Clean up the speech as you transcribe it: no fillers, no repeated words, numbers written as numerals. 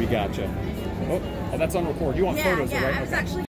We gotcha. Oh, that's on record. You want photos, yeah, right? I was Okay. actually